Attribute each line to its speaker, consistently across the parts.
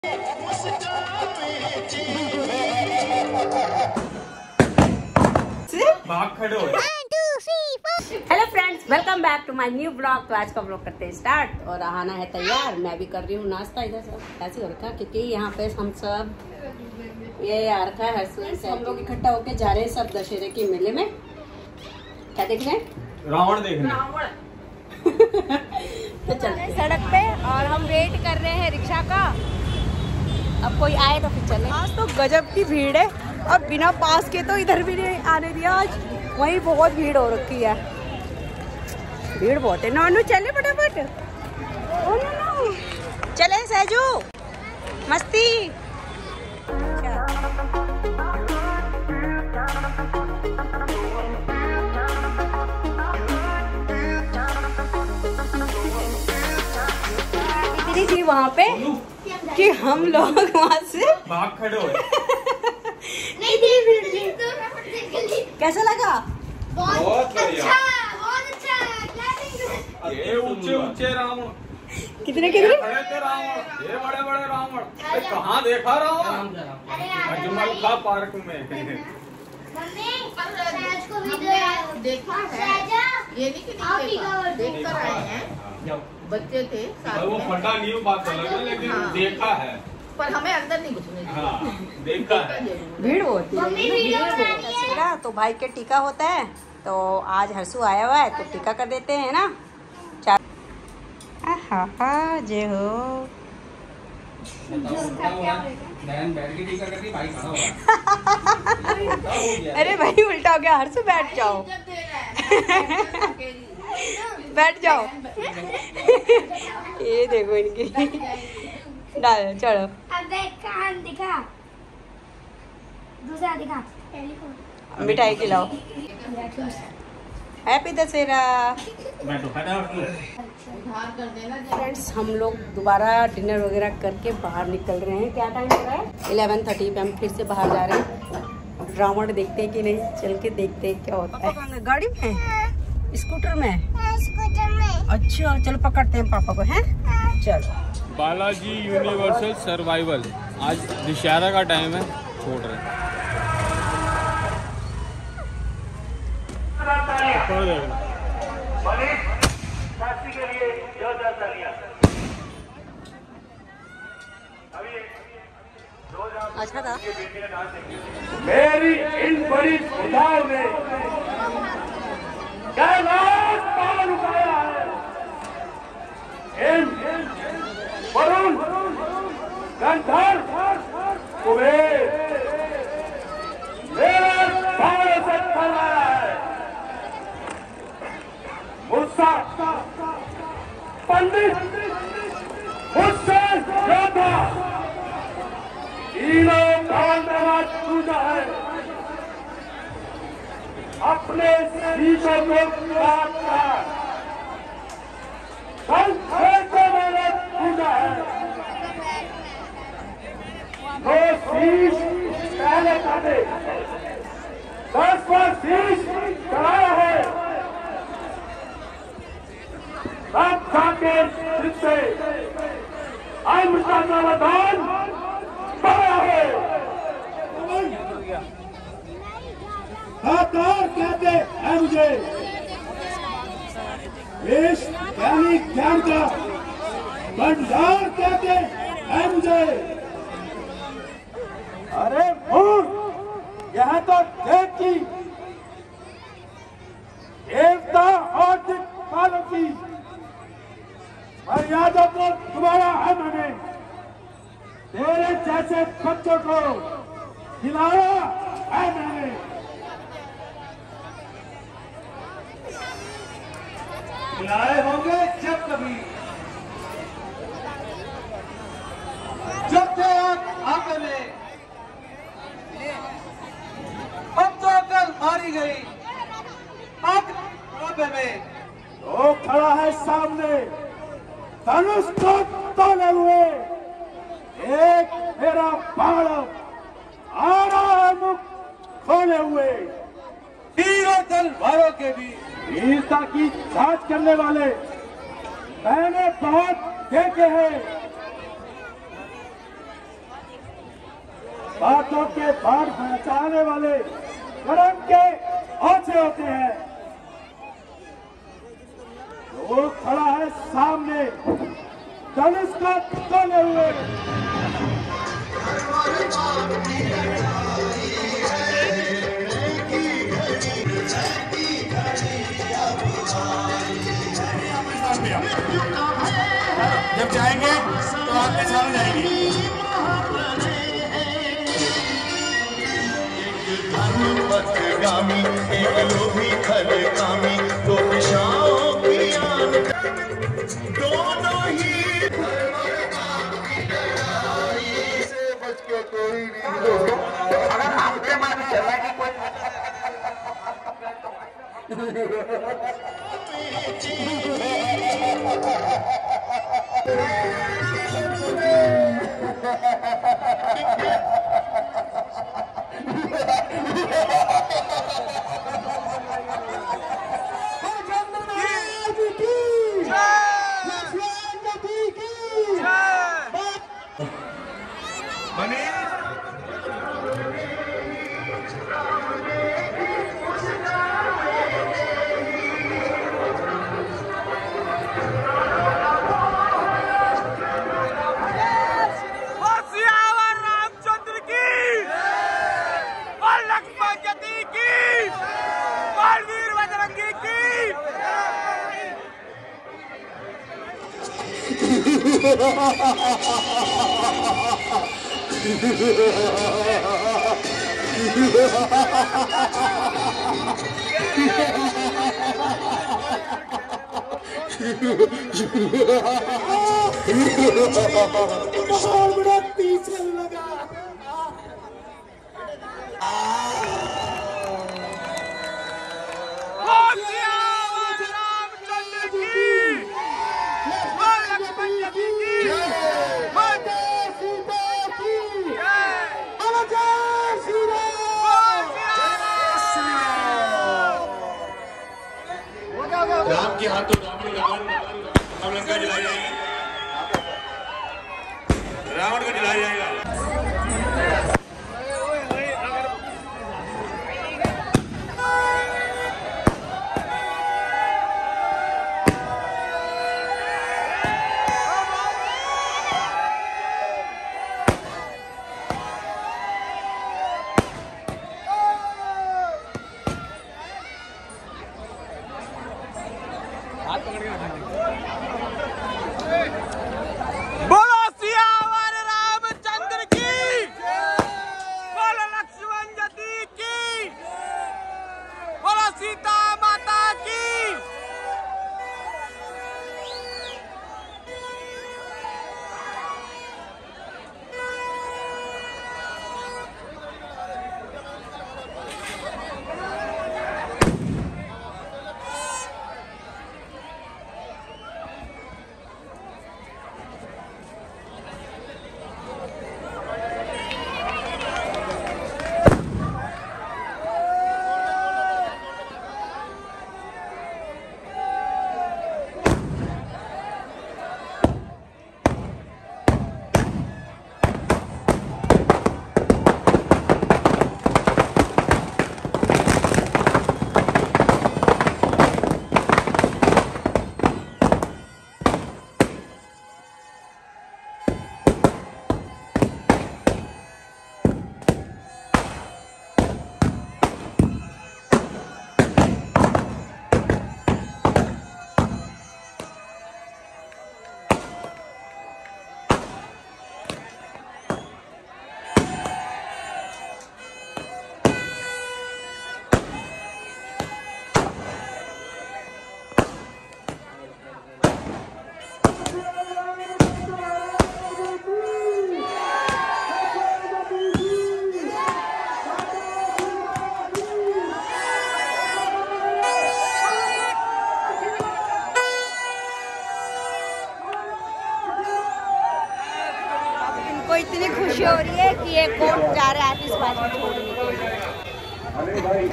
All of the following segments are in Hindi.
Speaker 1: Hello friends, welcome back to my new blog. तो आज का ब्लॉग करते हैं स्टार्ट और आना है तैयार। मैं भी कर रही हूँ नाश्ता। इधर सब ऐसे हो रखा क्योंकि यहाँ पे हम सब ये आ रखा है से हम लोग इकट्ठा होके जा रहे हैं सब दशहरे के मेले में। क्या देखने?
Speaker 2: रावण देखने।
Speaker 1: तो चलते हैं सड़क पे और हम वेट कर रहे हैं रिक्शा का। अब कोई आए तो फिर चले। आज तो गजब की भीड़ है। अब बिना पास के तो इधर भी नहीं आने दिया। आज वहीं बहुत भीड़ हो रखी है। भीड़ बहुत है। नानू चले फटाफट। ओ नानू चले सहजू मस्ती। इतनी थी वहाँ पे कि हम लोग वहाँ से
Speaker 2: भाग खड़े हो।
Speaker 1: कैसा लगा?
Speaker 2: बहुत
Speaker 3: अच्छा, बहुत अच्छा।
Speaker 2: ये ऊंचे ऊंचे रावण
Speaker 1: कितने
Speaker 2: खड़े थे रावण। ये बड़े बड़े रावण। कहाँ देखा रावण? अजमल का पार्क में।
Speaker 3: देखा है ये नहीं कि नहीं देख कर आए हैं। बच्चे थे
Speaker 2: वो फटा नहीं बात अलग है, लेकिन देखा है
Speaker 3: पर हमें अंदर नहीं घुसने दिया।
Speaker 2: हाँ, देखा है।
Speaker 1: भीड़ होती है। तो भाई के टीका होता है तो आज हर्षु आया हुआ है तो टीका कर देते हैं ना। जय हो। अरे भाई उल्टा हो गया। हर्षु बैठ जाओ। बैठ जाओ। ये देखो इनकी डालो। चलो
Speaker 4: अब कान दिखा, दूसरा दिखा।
Speaker 1: मिठाई खिलाओ। हैप्पी दशहरा। फ्रेंड्स हम लोग दोबारा डिनर वगैरह करके बाहर निकल रहे हैं। क्या टाइम हो रहा है? 11:30 पे हम फिर से बाहर जा रहे हैं। अब रावण देखते हैं कि नहीं, चल के देखते हैं क्या होता है। गाड़ी में, स्कूटर में?
Speaker 4: स्कूटर में।
Speaker 1: अच्छा चलो पकड़ते हैं पापा को। हैं चलो।
Speaker 2: बालाजी यूनिवर्सल सर्वाइवल आज दशहरा का टाइम है, छोड़ रहे हैं।
Speaker 1: अच्छा था।
Speaker 5: मेरी इन बड़ी सुधार ने कैलाश पार उठाया है। वरुण, गंधर्व, कुबेर मेरे भाव से फैलाया है। मुझसा पंडित, मुझसे योद्धा, तीनों धन्यवाद पूजा है। अपने शीशों को काटकर मैंने पूजा है। दो शीश पहले काटे, 10 बार शीश चढ़ाया है। सब जाके जिससे अमृता का वरदान पाया है। आकार कहते हैं मुझे, वेश यानी ज्ञान का भंडार कहते हैं मुझे। अरे मूर्ख, यह तो देख की देवता और दिक्पालों की मर्यादा को तुम्हारा है। मैंने तेरे जैसे बच्चों को खिलाया है। मैंने खिलाए होंगे जब कभी, जब थे आगे में अब तो अकल मारी गई आग में। तो खड़ा है सामने धनुष को तोले हुए एक मेरा बाण आ रहा है मुख खोले हुए। तीर और तलवारों के भी वीरता की जांच करने वाले मैंने बहुत देखे हैं। बातों के भार पहुंचाने वाले कर्म के औचे होते हैं। वो खड़ा है सामने धनुष का तोले हुए।
Speaker 6: जब जाएंगे तो आपके सामने जाएंगे। गामी एक लोभी खले कामी तो दिशाओं की आन दोनों ही से बच के कोई नहीं। दोस्तों अगर आपके मान चला कि कोई
Speaker 5: बड़ा पीछे लगा।
Speaker 6: राम के हाथों रावण लंका जलाई जाएगी। रावण को जलाया जाएगा।
Speaker 2: बोलो सियावर रामचंद्र की, बोलो लक्ष्मण जी की, बोलो सीता माता की।
Speaker 1: इतनी खुशी हो रही है कि ये कोर्ट जा रहा है आतिशबाजी छोड़ने के लिए।
Speaker 5: अरे भाई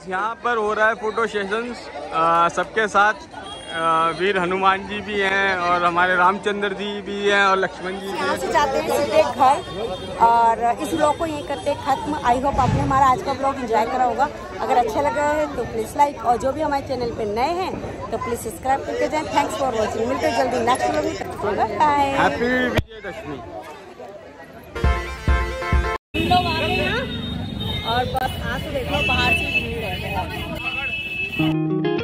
Speaker 2: यहाँ पर हो रहा है फोटो सेशंस सबके साथ। वीर हनुमान जी भी हैं और हमारे रामचंद्र जी भी हैं और लक्ष्मण जी भी
Speaker 1: यहाँ
Speaker 2: हैं।
Speaker 1: से जाते हैं सीधे घर और इस ब्लॉग को यहीं करते हैं खत्म। आई होप आपने हमारा आज का ब्लॉग एंजॉय करा होगा। अगर अच्छा लगा है तो प्लीज़ लाइक, और जो भी हमारे चैनल पे नए हैं तो प्लीज़ सब्सक्राइब करके जाएं। Thanks for watching. मिलते हैं जल्दी नेक्स्ट ब्लॉग में। बाय।
Speaker 2: हैप्पी विजयदशमी।
Speaker 1: हम लोग आ गए हैं और बस आज तो देख लो बाहर से भीड़ है।